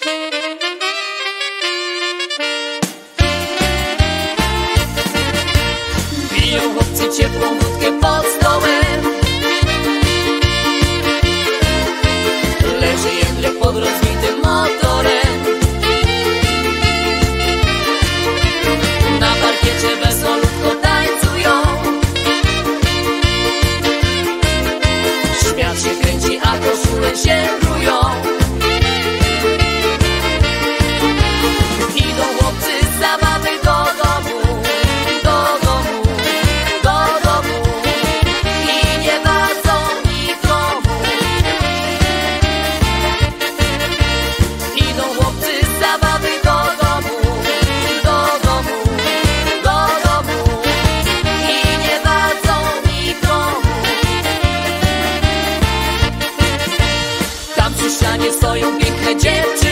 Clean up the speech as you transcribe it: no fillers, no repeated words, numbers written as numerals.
Piją chłopcy ciepłą wódkę pod stołem. Leży jedle pod rozbitym motorem. Na parkiecie wesolutko tańcują. Świat się kręci, a koszule się rują. Idą chłopcy z zabawy do domu, do domu, do domu i nie dadzą nikomu. Idą chłopcy z zabawy do domu, do domu, do domu i nie dadzą nikomu. Tam przy ścianie stoją piękne dziewczyny.